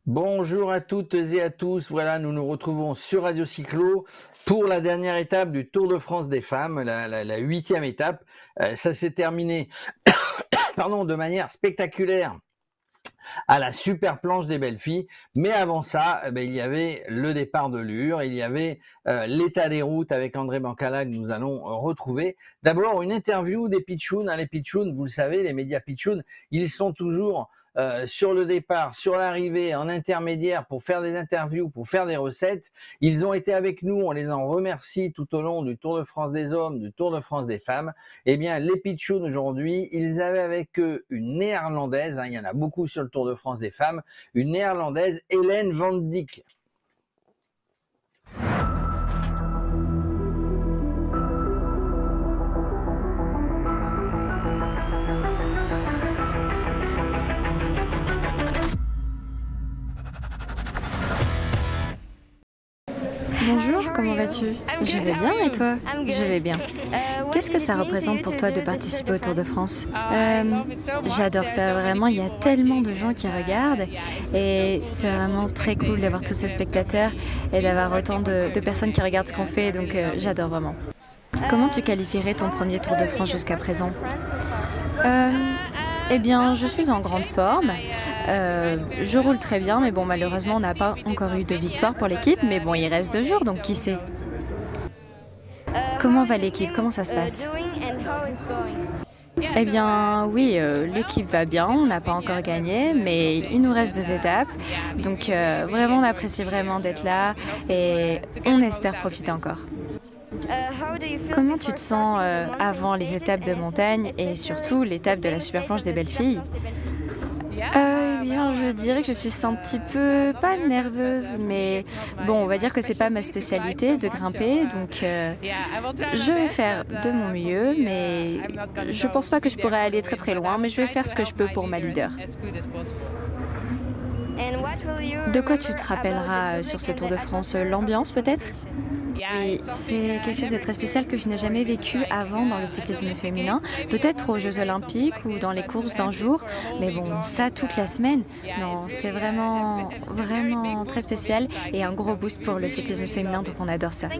Bonjour à toutes et à tous. Voilà, nous nous retrouvons sur Radio Cyclo pour la dernière étape du Tour de France des femmes, la 8e étape. Ça s'est terminé pardon, de manière spectaculaire à la super planche des belles filles. Mais avant ça, il y avait le départ de Lure, il y avait l'état des routes avec André Bancala que nous allons retrouver. D'abord, une interview des pitchouns. Les pitchouns, vous le savez, les médias pitchouns, ils sont toujours sur le départ, sur l'arrivée, en intermédiaire pour faire des interviews, pour faire des recettes. Ils ont été avec nous, on les en remercie tout au long du Tour de France des hommes, du Tour de France des femmes. Eh bien, les pitchouns aujourd'hui, ils avaient avec eux une néerlandaise, il y en a beaucoup sur le Tour de France des femmes, une néerlandaise, Hélène Van Dijk. Bonjour, comment vas-tu? Je vais bien et toi? Je vais bien. Qu'est-ce que ça représente pour toi de participer au Tour de France? J'adore ça, vraiment, il y a tellement de gens qui regardent et c'est vraiment très cool d'avoir tous ces spectateurs et d'avoir autant de personnes qui regardent ce qu'on fait, donc j'adore vraiment. Comment tu qualifierais ton premier Tour de France jusqu'à présent? Eh bien, je suis en grande forme. Je roule très bien, mais bon, malheureusement, on n'a pas encore eu de victoire pour l'équipe. Mais bon, il reste 2 jours, donc qui sait? Comment va l'équipe? Comment ça se passe? Eh bien, oui, l'équipe va bien. On n'a pas encore gagné, mais il nous reste 2 étapes. Donc, vraiment, on apprécie vraiment d'être là et on espère profiter encore. Comment tu te sens avant les étapes de montagne et surtout l'étape de la super planche des belles filles? Eh bien, je dirais que je suis un petit peu, pas nerveuse, mais bon, on va dire que c'est pas ma spécialité de grimper, donc je vais faire de mon mieux, mais je pense pas que je pourrais aller très très loin, mais je vais faire ce que je peux pour ma leader. De quoi tu te rappelleras sur ce Tour de France? L'ambiance peut-être? Oui, c'est quelque chose de très spécial que je n'ai jamais vécu avant dans le cyclisme féminin, peut-être aux Jeux Olympiques ou dans les courses d'un jour, mais bon, ça toute la semaine, non, c'est vraiment, vraiment très spécial et un gros boost pour le cyclisme féminin, donc on adore ça.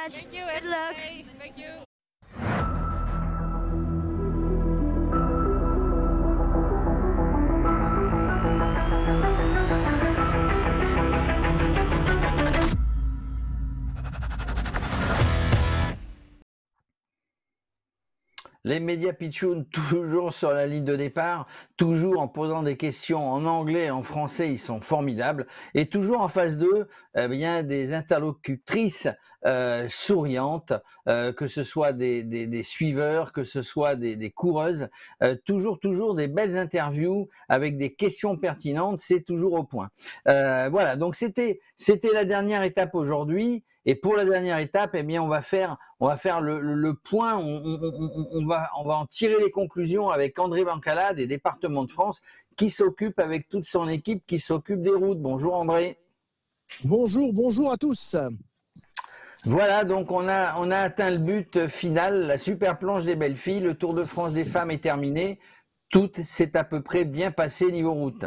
Les médias pitchouns, toujours sur la ligne de départ, toujours en posant des questions en anglais et en français, ils sont formidables. Et toujours en face d'eux, bien des interlocutrices souriantes, que ce soit des suiveurs, que ce soit des coureuses. Toujours des belles interviews avec des questions pertinentes, c'est toujours au point. Voilà, donc c'était la dernière étape aujourd'hui. Et pour la dernière étape, eh bien, on va faire le point, on va en tirer les conclusions avec André Bancala des départements de France qui s'occupe avec toute son équipe, qui s'occupe des routes. Bonjour André. Bonjour à tous. Voilà, donc on a atteint le but final, la super planche des belles filles, le Tour de France des femmes est terminé. Tout s'est à peu près bien passé niveau route.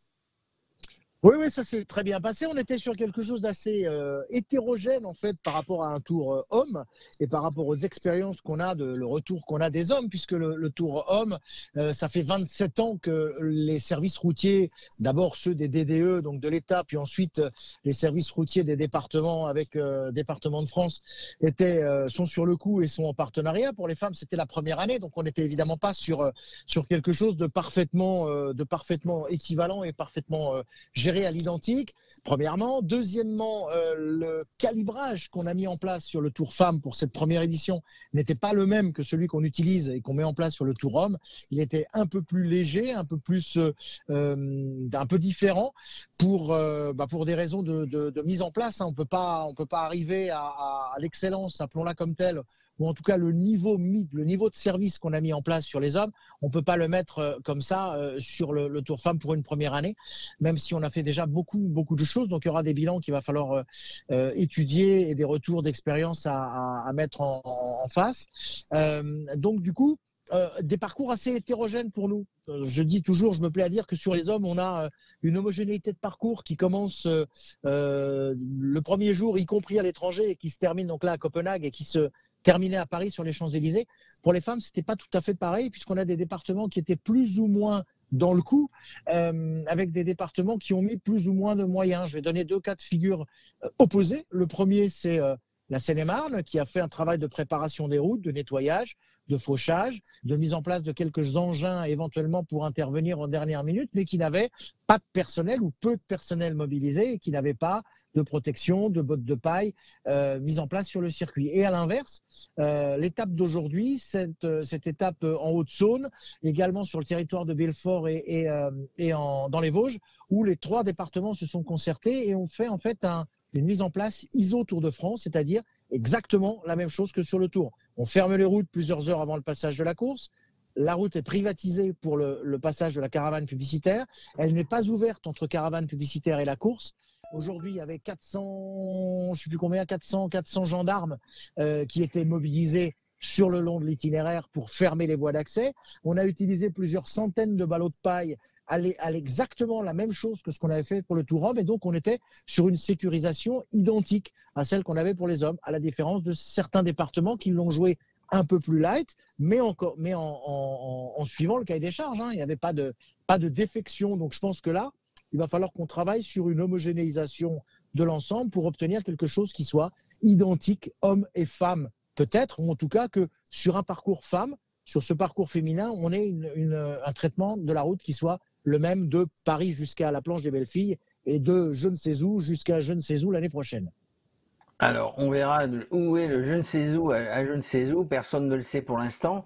Oui, ça s'est très bien passé. On était sur quelque chose d'assez hétérogène en fait par rapport à un tour homme et par rapport aux expériences qu'on a, le retour qu'on a des hommes, puisque le tour homme, ça fait 27 ans que les services routiers, d'abord ceux des DDE, donc de l'État, puis ensuite les services routiers des départements avec départements de France, sont sur le coup et sont en partenariat. Pour les femmes, c'était la première année, donc on n'était évidemment pas sur quelque chose de parfaitement équivalent et parfaitement géré à l'identique, premièrement. Deuxièmement, le calibrage qu'on a mis en place sur le Tour Femmes pour cette première édition n'était pas le même que celui qu'on utilise et qu'on met en place sur le Tour Homme. Il était un peu plus léger, un peu différent pour des raisons de mise en place. On peut pas arriver à l'excellence, appelons-la comme telle, ou en tout cas le niveau de service qu'on a mis en place sur les hommes, on ne peut pas le mettre comme ça sur le Tour Femmes pour une première année, même si on a fait déjà beaucoup de choses. Donc il y aura des bilans qu'il va falloir étudier et des retours d'expérience à mettre en face. Donc du coup, des parcours assez hétérogènes pour nous. Je dis toujours, je me plais à dire que sur les hommes, on a une homogénéité de parcours qui commence le premier jour, y compris à l'étranger, et qui se termine donc là à Copenhague et qui se terminait à Paris sur les Champs-Élysées. Pour les femmes, c'était pas tout à fait pareil, puisqu'on a des départements qui étaient plus ou moins dans le coup, avec des départements qui ont mis plus ou moins de moyens. Je vais donner deux cas de figure opposés. Le premier, c'est la Seine-et-Marne, qui a fait un travail de préparation des routes, de nettoyage, de fauchage, de mise en place de quelques engins éventuellement pour intervenir en dernière minute, mais qui n'avait pas de personnel ou peu de personnel mobilisé et qui n'avait pas de protection, de bottes de paille mise en place sur le circuit. Et à l'inverse, l'étape d'aujourd'hui, cette étape en Haute-Saône, également sur le territoire de Belfort dans les Vosges, où les trois départements se sont concertés et ont fait en fait une mise en place ISO Tour de France, c'est-à-dire exactement la même chose que sur le Tour. On ferme les routes plusieurs heures avant le passage de la course. La route est privatisée pour le passage de la caravane publicitaire. Elle n'est pas ouverte entre caravane publicitaire et la course. Aujourd'hui, il y avait 400, je sais plus combien, 400 gendarmes qui étaient mobilisés sur le long de l'itinéraire pour fermer les voies d'accès. On a utilisé plusieurs centaines de ballots de paille à exactement la même chose que ce qu'on avait fait pour le Tour Homme, et donc on était sur une sécurisation identique à celle qu'on avait pour les hommes, à la différence de certains départements qui l'ont joué un peu plus light, mais en suivant le cahier des charges. Il n'y avait pas de défection. Donc je pense que là, il va falloir qu'on travaille sur une homogénéisation de l'ensemble pour obtenir quelque chose qui soit identique, hommes et femmes, peut-être, ou en tout cas que sur un parcours femme, sur ce parcours féminin, on ait un traitement de la route qui soit le même de Paris jusqu'à la planche des Belles-Filles et de je ne sais où jusqu'à je ne sais où l'année prochaine. Alors, on verra où est le je ne sais où à je ne sais où, personne ne le sait pour l'instant.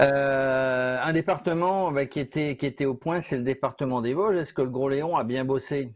Un département qui était au point, c'est le département des Vosges. Est-ce que le Gros Léon a bien bossé?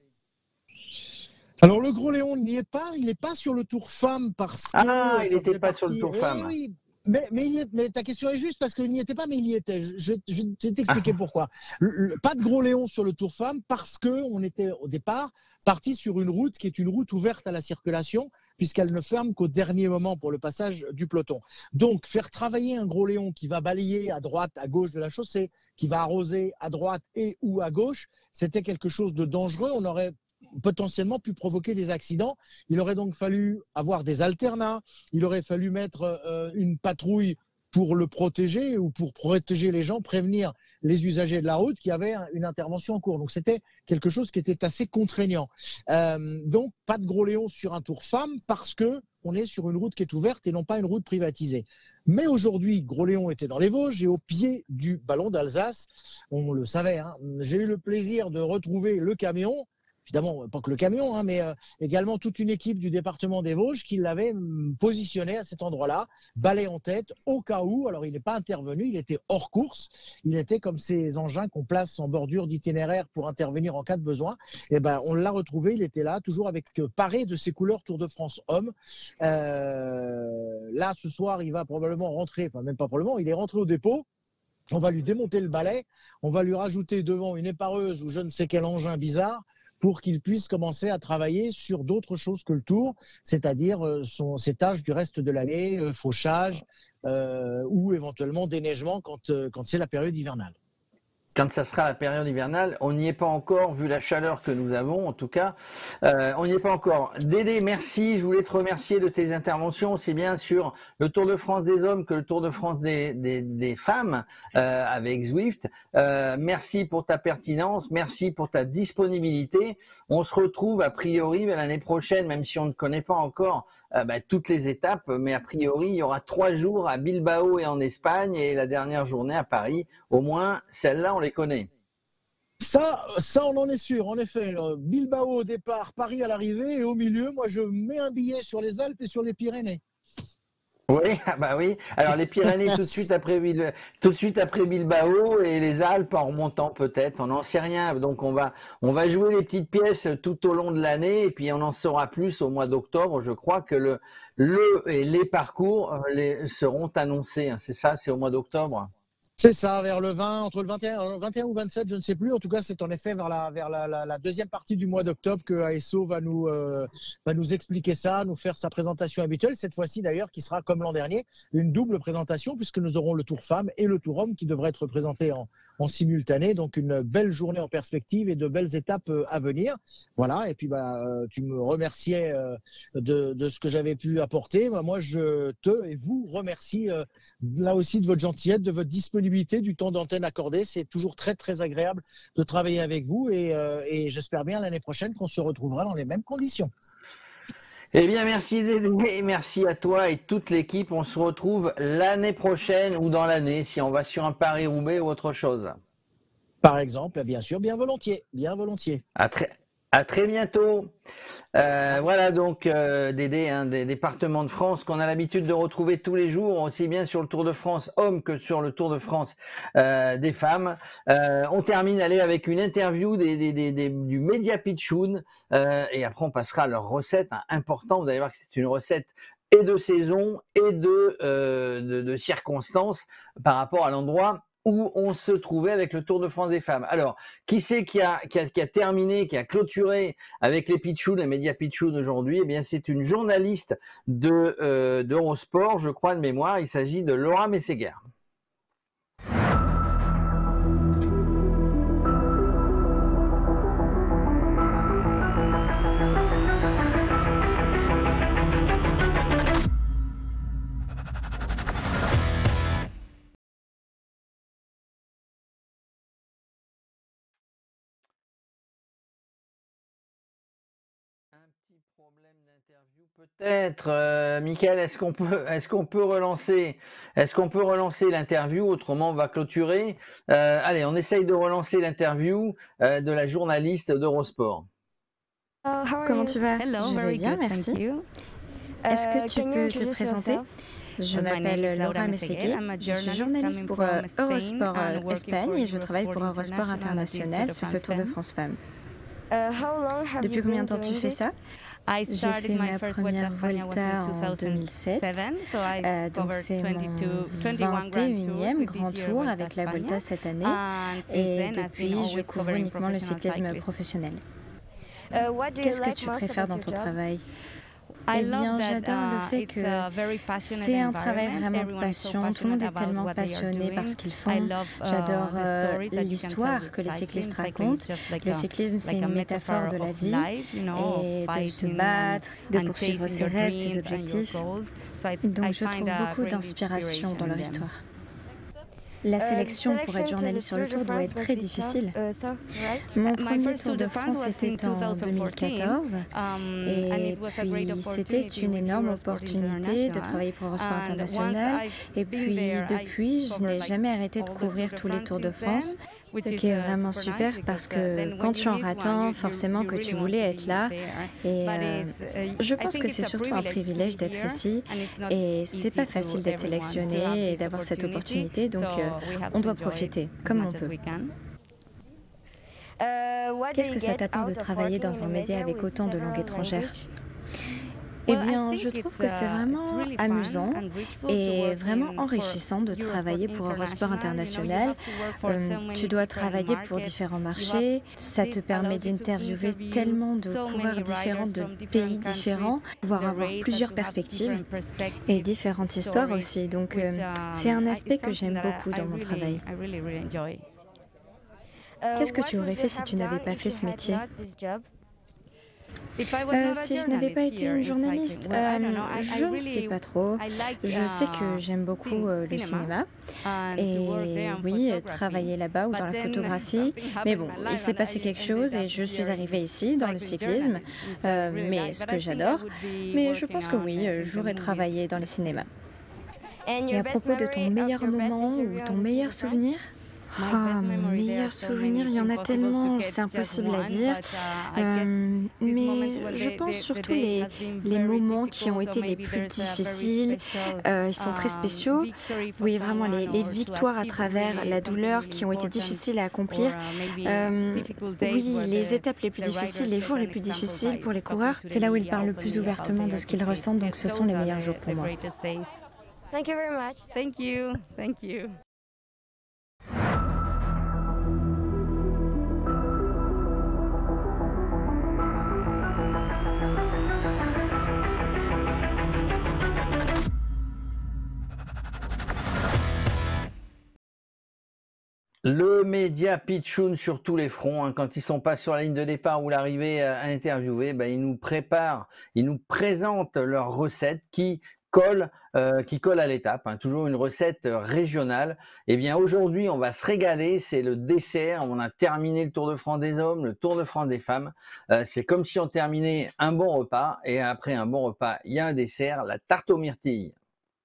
Alors, le Gros Léon n'y est pas, il n'est pas sur le Tour Femme parce que... Ah, il n'était pas sur le Tour Femme. Oui. Mais ta question est juste parce qu'il n'y était pas, mais il y était. Je vais t'expliquer pourquoi. Pas de Gros Léon sur le Tour Femme parce qu'on était au départ parti sur une route qui est une route ouverte à la circulation puisqu'elle ne ferme qu'au dernier moment pour le passage du peloton. Donc, faire travailler un Gros Léon qui va balayer à droite, à gauche de la chaussée, qui va arroser à droite et ou à gauche, c'était quelque chose de dangereux. On aurait potentiellement pu provoquer des accidents. Il aurait donc fallu avoir des alternats, il aurait fallu mettre une patrouille pour le protéger ou pour protéger les gens, prévenir les usagers de la route qui avaient une intervention en cours. Donc c'était quelque chose qui était assez contraignant. Donc pas de Gros Léon sur un Tour Femme parce qu'on est sur une route qui est ouverte et non pas une route privatisée. Mais aujourd'hui, Gros Léon était dans les Vosges et au pied du ballon d'Alsace, on le savait, j'ai eu le plaisir de retrouver le camion. Évidemment, pas que le camion, mais également toute une équipe du département des Vosges qui l'avait positionné à cet endroit-là, balai en tête, au cas où. Alors, il n'est pas intervenu, il était hors course. Il était comme ces engins qu'on place en bordure d'itinéraire pour intervenir en cas de besoin. Et ben, on l'a retrouvé, il était là, toujours avec paré de ses couleurs Tour de France Homme. Là, ce soir, il va probablement rentrer, enfin, même pas probablement, il est rentré au dépôt. On va lui démonter le balai, on va lui rajouter devant une épareuse ou je ne sais quel engin bizarre, pour qu'il puisse commencer à travailler sur d'autres choses que le Tour, c'est-à-dire ses tâches du reste de l'année, fauchage ou éventuellement déneigement quand c'est la période hivernale. Quand ça sera la période hivernale, on n'y est pas encore, vu la chaleur que nous avons, en tout cas, on n'y est pas encore. Dédé, merci, je voulais te remercier de tes interventions, aussi bien sur le Tour de France des hommes que le Tour de France des femmes avec Zwift. Merci pour ta pertinence, merci pour ta disponibilité. On se retrouve a priori l'année prochaine, même si on ne connaît pas encore toutes les étapes, mais a priori, il y aura 3 jours à Bilbao et en Espagne et la dernière journée à Paris. Au moins, celle-là, on les connaît. Ça, on en est sûr. En effet, Bilbao au départ, Paris à l'arrivée, et au milieu, moi, je mets un billet sur les Alpes et sur les Pyrénées. Oui, oui. Alors les Pyrénées tout de suite après Bilbao et les Alpes en remontant peut-être. On n'en sait rien. Donc on va jouer les petites pièces tout au long de l'année et puis on en saura plus au mois d'octobre. Je crois que les parcours seront annoncés. C'est ça, c'est au mois d'octobre. C'est ça, vers le 20, entre le 21 ou 27, je ne sais plus. En tout cas, c'est en effet vers la deuxième partie du mois d'octobre que ASO va nous expliquer ça, nous faire sa présentation habituelle. Cette fois-ci, d'ailleurs, qui sera, comme l'an dernier, une double présentation, puisque nous aurons le Tour Femmes et le Tour Hommes qui devraient être présentés en simultané. Donc, une belle journée en perspective et de belles étapes à venir. Voilà. Et puis, tu me remerciais de ce que j'avais pu apporter. Moi, je te et vous remercie là aussi de votre gentillesse, de votre disponibilité, du temps d'antenne accordé. C'est toujours très, très agréable de travailler avec vous et j'espère bien l'année prochaine qu'on se retrouvera dans les mêmes conditions. Eh bien, merci Dédé, merci à toi et toute l'équipe. On se retrouve l'année prochaine ou dans l'année si on va sur un Paris-Roubaix ou autre chose. Par exemple, bien sûr, bien volontiers, bien volontiers. À très bientôt. Voilà donc Dédé, des départements de France qu'on a l'habitude de retrouver tous les jours, aussi bien sur le Tour de France hommes que sur le Tour de France des femmes. On termine avec une interview du Media Pitchoun et après on passera à leur recette important. Vous allez voir que c'est une recette et de saison et de circonstances par rapport à l'endroit où on se trouvait avec le Tour de France des femmes. Alors, qui c'est qui a terminé, qui a clôturé avec les Pitchoun, les médias Pitchoun aujourd'hui? Eh bien, c'est une journaliste d'Eurosport, je crois de mémoire. Il s'agit de Laura Messeguer. Problème d'interview peut-être, Mickaël, est-ce qu'on peut relancer l'interview, autrement on va clôturer. Allez, on essaye de relancer l'interview de la journaliste d'Eurosport. Comment tu vas? Je vais bien, merci. Est-ce que tu peux te présenter? Je m'appelle Laura Messeguer, je suis journaliste pour Eurosport Espagne et je travaille pour Eurosport International sur ce Tour de France Femmes. Depuis combien de temps tu fais ça? J'ai fait ma première Volta en 2007, donc c'est mon 21e grand tour avec la Volta cette année et depuis je couvre uniquement le cyclisme professionnel. Qu'est-ce que tu préfères dans ton travail? Eh bien, j'adore le fait que c'est un travail vraiment de passion. Tout le monde est tellement passionné par ce qu'ils font. J'adore l'histoire que les cyclistes racontent. Le cyclisme, c'est une métaphore de la vie et de se battre, de poursuivre ses rêves, ses objectifs. Donc, je trouve beaucoup d'inspiration dans leur histoire. La sélection pour être journaliste sur le Tour doit être très difficile. Mon premier Tour de France était en 2014 et puis c'était une énorme opportunité de travailler pour Eurosport International et puis depuis je n'ai jamais arrêté de couvrir tous les Tours de France, ce qui est vraiment super parce que quand tu en rates un, forcément que tu voulais être là et je pense que c'est surtout un privilège d'être ici et c'est pas facile d'être sélectionné et d'avoir cette opportunité, donc on doit profiter comme on peut. Qu'est-ce que ça t'apporte de travailler dans un média avec autant de langues étrangères? Eh bien, je trouve que c'est vraiment amusant et vraiment enrichissant de travailler pour Eurosport International. Tu dois travailler pour différents marchés, ça te permet d'interviewer tellement de coureurs différents, de pays différents, pouvoir avoir plusieurs perspectives et différentes histoires aussi. Donc, c'est un aspect que j'aime beaucoup dans mon travail. Qu'est-ce que tu aurais fait si tu n'avais pas fait ce métier? Si je n'avais pas été une journaliste, je ne sais pas trop. Je sais que j'aime beaucoup le cinéma et oui, travailler là-bas ou dans la photographie. Mais bon, il s'est passé quelque chose et je suis arrivée ici dans le cyclisme, mais ce que j'adore. Mais je pense que oui, j'aurais travaillé dans les cinémas. Et à propos de ton meilleur moment ou ton meilleur souvenir? Mon meilleur souvenir, il y en a tellement, c'est impossible à dire. Mais je pense surtout les moments qui ont été les plus difficiles. Ils sont très spéciaux. Oui, vraiment, les victoires à travers la douleur qui ont été difficiles à accomplir. Oui, les étapes les plus difficiles, les jours les plus difficiles pour les coureurs, c'est là où ils parlent le plus ouvertement de ce qu'ils ressentent. Donc ce sont les meilleurs jours pour moi. Thank you very much. Thank you. Thank you. Le média pitchoun sur tous les fronts, hein. Quand ils sont pas sur la ligne de départ ou l'arrivée à interviewer, ben, ils nous préparent, ils nous présentent leur recette qui colle à l'étape, hein. Toujours une recette régionale. Eh bien, aujourd'hui, on va se régaler. C'est le dessert. On a terminé le Tour de France des hommes, le Tour de France des femmes. C'est comme si on terminait un bon repas. Et après un bon repas, il y a un dessert, la tarte aux myrtilles.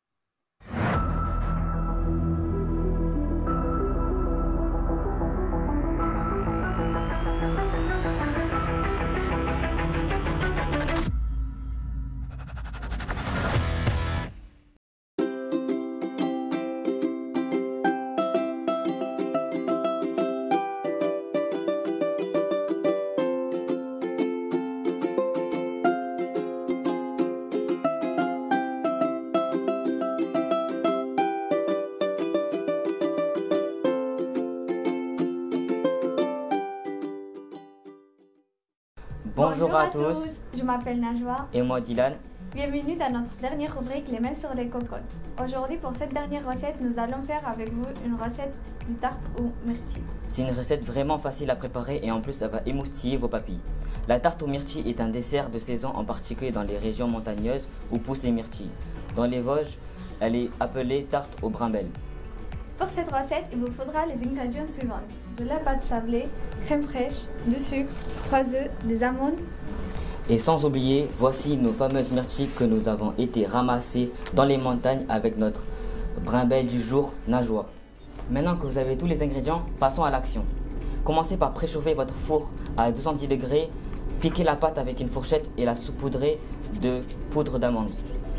Bonjour à tous, je m'appelle Najwa et moi Dylan. Bienvenue dans notre dernière rubrique Les mains sur les cocottes. Aujourd'hui pour cette dernière recette, nous allons faire avec vous une recette de tarte aux myrtilles. C'est une recette vraiment facile à préparer et en plus ça va émoustiller vos papilles. La tarte aux myrtilles est un dessert de saison, en particulier dans les régions montagneuses où poussent les myrtilles. Dans les Vosges, elle est appelée tarte aux brimelles. Pour cette recette, il vous faudra les ingrédients suivants: de la pâte sablée, crème fraîche, du sucre, 3 œufs, des amandes. Et sans oublier, voici nos fameuses myrtilles que nous avons été ramassées dans les montagnes avec notre brimbelle du jour, Najwa. Maintenant que vous avez tous les ingrédients, passons à l'action. Commencez par préchauffer votre four à 210 degrés, piquez la pâte avec une fourchette et la saupoudrez de poudre d'amande.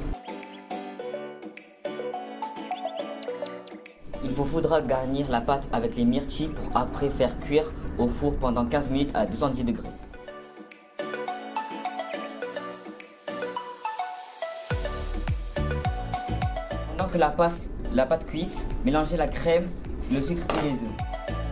Il vous faudra garnir la pâte avec les myrtilles pour après faire cuire au four pendant 15 minutes à 210 degrés. Pendant que la pâte cuise, mélangez la crème, le sucre et les œufs.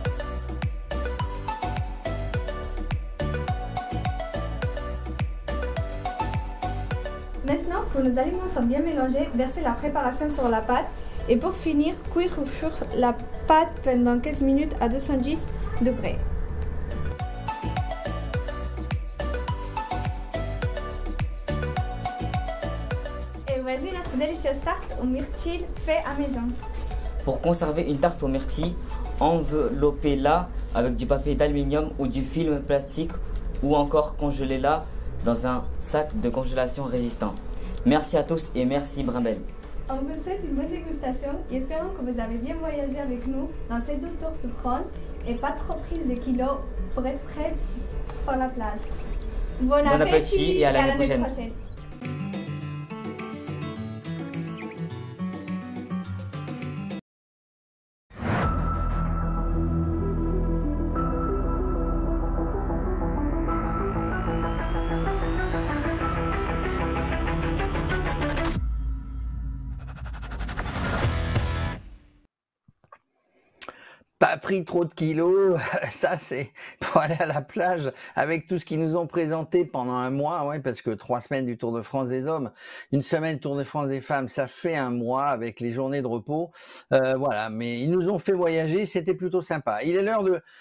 Maintenant que nos aliments sont bien mélangés, versez la préparation sur la pâte. Et pour finir, cuire au four la pâte pendant 15 minutes à 210 degrés. Et voici notre délicieuse tarte aux myrtilles faite à maison. Pour conserver une tarte aux myrtilles, enveloppez-la avec du papier d'aluminium ou du film plastique ou encore congelez-la dans un sac de congélation résistant. Merci à tous et merci Brimbelle. On vous souhaite une bonne dégustation et espérons que vous avez bien voyagé avec nous dans ces 2 tours de France et pas trop prise de kilos pour être prêt pour la plage. Bon appétit et à l'année prochaine. Pas pris trop de kilos, ça c'est pour aller à la plage avec tout ce qu'ils nous ont présenté pendant un mois, ouais, parce que 3 semaines du Tour de France des hommes, une semaine Tour de France des femmes, ça fait un mois avec les journées de repos, voilà. Mais ils nous ont fait voyager, c'était plutôt sympa. Il est l'heure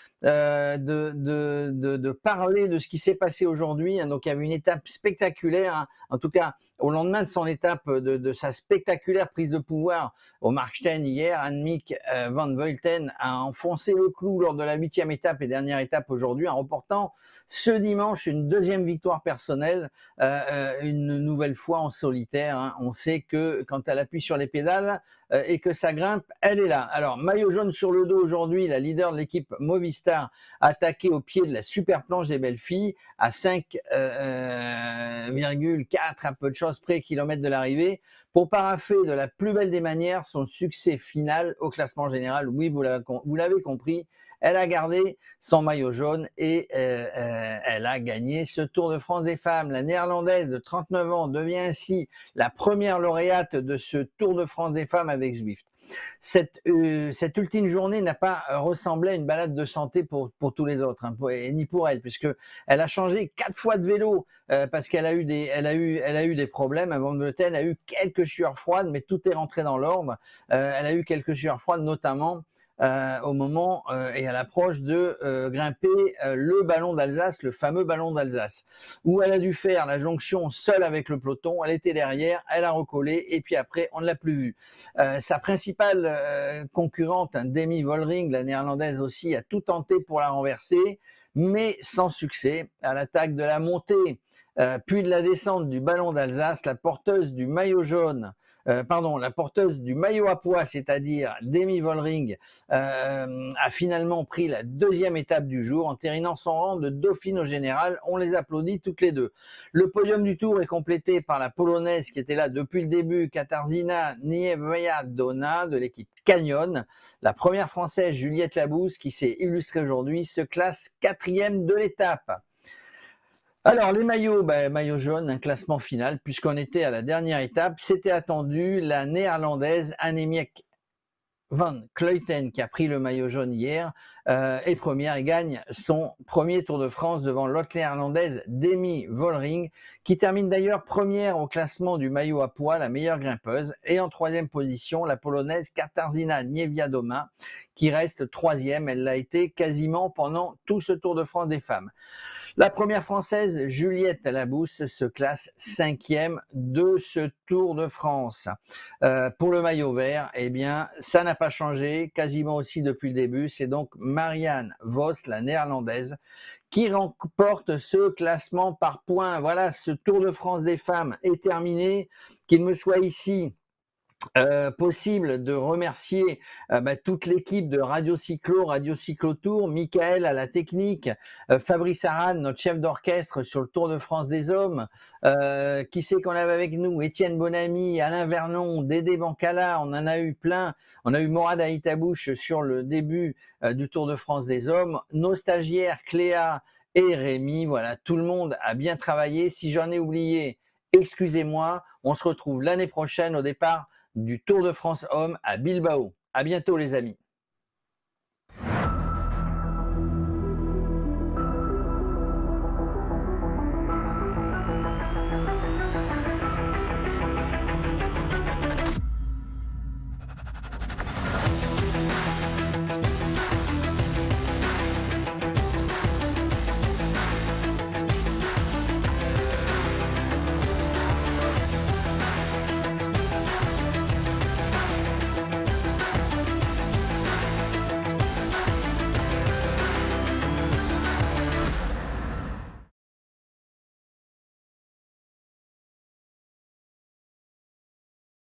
de parler de ce qui s'est passé aujourd'hui, hein. Donc il y avait une étape spectaculaire, hein. En tout cas au lendemain de son étape, de sa spectaculaire prise de pouvoir au Markstein hier, Annemiek van Vleuten a enfoncé le clou lors de la 8e étape et dernière étape aujourd'hui en remportant ce dimanche une 2e victoire personnelle, une nouvelle fois en solitaire, hein. On sait que quand elle appuie sur les pédales et que ça grimpe, elle est là. Alors maillot jaune sur le dos aujourd'hui, la leader de l'équipe Movistar attaquée au pied de la super planche des belles filles à 5,4 à peu de choses près kilomètres de l'arrivée pour paraffer de la plus belle des manières son succès final au classement général. Oui, vous l'avez compris, elle a gardé son maillot jaune et elle a gagné ce Tour de France des femmes. La néerlandaise de 39 ans devient ainsi la première lauréate de ce Tour de France des femmes avec Zwift. Cette ultime journée n'a pas ressemblé à une balade de santé pour tous les autres, hein, ni pour elle, puisque elle a changé 4 fois de vélo parce qu'elle a eu des problèmes. Van Vleuten a eu quelques sueurs froides, mais tout est rentré dans l'ordre. Elle a eu quelques sueurs froides, notamment au moment et à l'approche de grimper le ballon d'Alsace, le fameux ballon d'Alsace, où elle a dû faire la jonction seule avec le peloton. Elle était derrière, elle a recollé et puis après on ne l'a plus vue. Sa principale concurrente, Demi Vollering, la néerlandaise aussi, a tout tenté pour la renverser, mais sans succès. À l'attaque de la montée, puis de la descente du ballon d'Alsace, la porteuse du maillot jaune, la porteuse du maillot à pois, c'est-à-dire Demi Vollering, a finalement pris la deuxième étape du jour, entérinant son rang de dauphine au général. On les applaudit toutes les deux. Le podium du tour est complété par la polonaise qui était là depuis le début, Katarzyna Niewiadoma de l'équipe Canyon. La première française, Juliette Labousse, qui s'est illustrée aujourd'hui, se classe 4e de l'étape. Alors, les maillots, maillot jaune, un classement final, puisqu'on était à la dernière étape. C'était attendu, la néerlandaise Annemiek van Vleuten, qui a pris le maillot jaune hier, est première et gagne son premier Tour de France devant l'autre néerlandaise Demi Vollering, qui termine d'ailleurs première au classement du maillot à pois, la meilleure grimpeuse, et en troisième position, la polonaise Katarzyna Niewiadoma, qui reste troisième. Elle l'a été quasiment pendant tout ce Tour de France des femmes. La première française, Juliette Labousse, se classe 5e de ce Tour de France. Pour le maillot vert, eh bien, ça n'a pas changé, quasiment aussi depuis le début. C'est donc Marianne Vos, la néerlandaise, qui remporte ce classement par points. Voilà, ce Tour de France des femmes est terminé. Qu'il me soit ici possible de remercier toute l'équipe de Radio Cyclo Tour, Michael à la technique, Fabrice Aran, notre chef d'orchestre sur le Tour de France des hommes, qui c'est qu'on avait avec nous, Étienne Bonamy, Alain Vernon, Dédé Bancala, on en a eu plein, on a eu Morad Aïtabouche sur le début du Tour de France des hommes, nos stagiaires Cléa et Rémi, voilà, tout le monde a bien travaillé. Si j'en ai oublié, excusez-moi, on se retrouve l'année prochaine au départ du Tour de France Hommes à Bilbao. À bientôt les amis.